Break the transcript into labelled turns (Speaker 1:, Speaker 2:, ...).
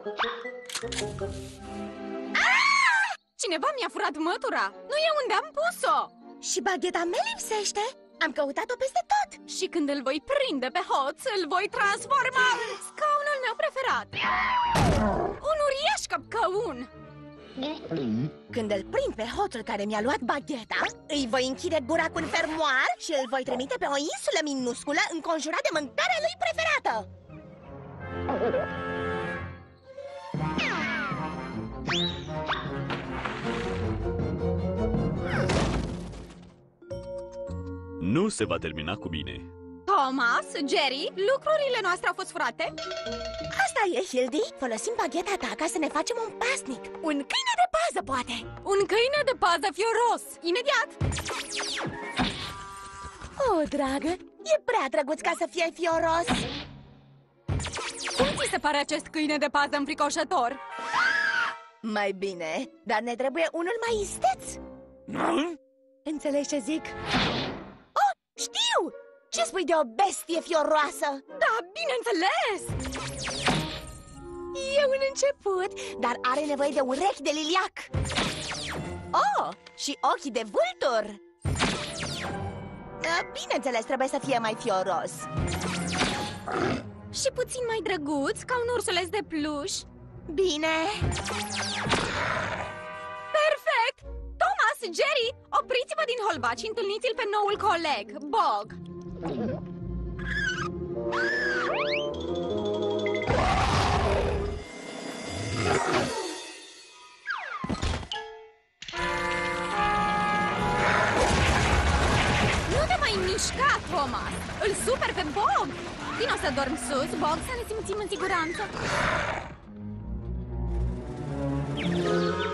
Speaker 1: Cineva mi-a furat mătura! Nu e unde am pus-o!
Speaker 2: Și bagheta mea lipsește. Am căutat-o peste tot.
Speaker 1: Și când îl voi prinde pe hoț, îl voi transforma în scaunul meu preferat. Un uriaș capcăun.
Speaker 2: Când îl prind pe hoțul care mi-a luat bagheta, îi voi închide gura cu un fermoar și îl voi trimite pe o insulă minusculă înconjurat de mâncarea lui preferată.
Speaker 3: Nu se va termina cu bine.
Speaker 1: Thomas, Jerry, lucrurile noastre au fost furate?
Speaker 2: Asta e, Hildy. Folosim bagheta ta ca să ne facem un pasnic. Un câine de pază, poate.
Speaker 1: Un câine de pază fioros! Imediat!
Speaker 2: Oh, dragă, e prea drăguț ca să fie fioros.
Speaker 1: Cum ți se pare acest câine de pază înfricoșător?
Speaker 2: Mai bine, dar ne trebuie unul mai isteț. Înțelegi ce zic? Oh, știu! Ce spui de o bestie fioroasă?
Speaker 1: Da, bineînțeles!
Speaker 2: E un început, dar are nevoie de urechi de liliac. Oh, și ochii de vultur. Bineînțeles, trebuie să fie mai fioros.
Speaker 1: Și puțin mai drăguț, ca un ursuleț de pluș.
Speaker 2: Bine.
Speaker 1: Perfect! Thomas, Jerry, opriți-vă din holbat și întâlniți-l pe noul coleg, Bog. Nu te mai mișca, Thomas! Îl super pe Bog! Vino să dormi sus, Bog, să ne simțim în siguranță.